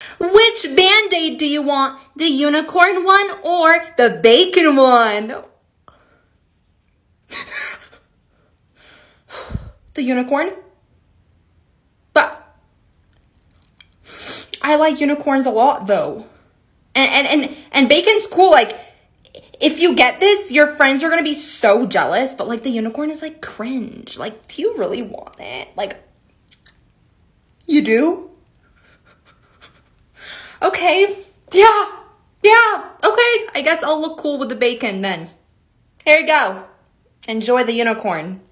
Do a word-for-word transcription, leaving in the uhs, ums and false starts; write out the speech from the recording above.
Which Band-Aid do you want? The unicorn one or the bacon one? The unicorn? But I like unicorns a lot though. And, and, and, and bacon's cool. Like, if you get this, your friends are going to be so jealous. But, like, the unicorn is, like, cringe. Like, do you really want it? Like, you do? Okay. Yeah. Yeah. Okay. I guess I'll look cool with the bacon then. Here you go. Enjoy the unicorn.